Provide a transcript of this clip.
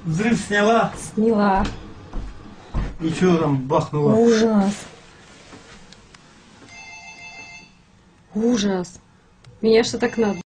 Взрыв сняла? Сняла. И что там бахнуло? Ужас. Ужас. Меня что так надо?